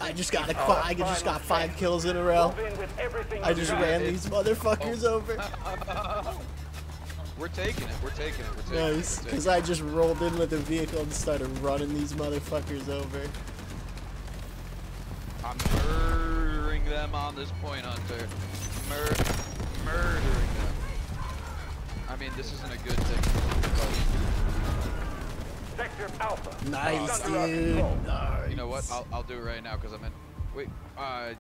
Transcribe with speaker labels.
Speaker 1: I just got 5 kills in a row. I just ran these motherfuckers over.
Speaker 2: We're taking it. We're taking it. We're taking
Speaker 1: Nice,
Speaker 2: it.
Speaker 1: because I just rolled in with a vehicle and started running these motherfuckers over.
Speaker 2: I'm murdering them on this point, Hunter. Murdering them. I mean, this isn't a good thing.
Speaker 3: Sector Alpha.
Speaker 1: Nice,
Speaker 3: Under our
Speaker 1: dude.
Speaker 3: control.
Speaker 1: Nice.
Speaker 2: You know what? I'll do it right now because I'm in. Wait.